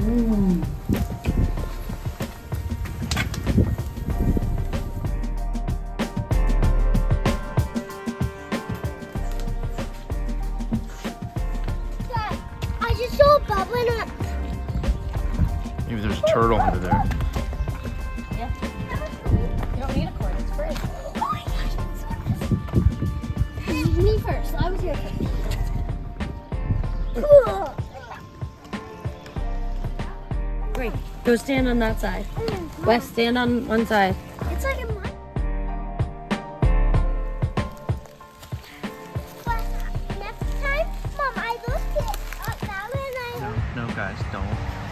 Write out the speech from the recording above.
Mm. Dad, I just saw a bubble in it. Maybe there's a turtle under there. Yeah. You don't need a cord, it's free. Oh my gosh, me first. I was here first. Cool. Great. Go stand on that side. Wes, stand on one side. It's like a mud. But next time, Mom, I looked it up now and I. No, guys, don't.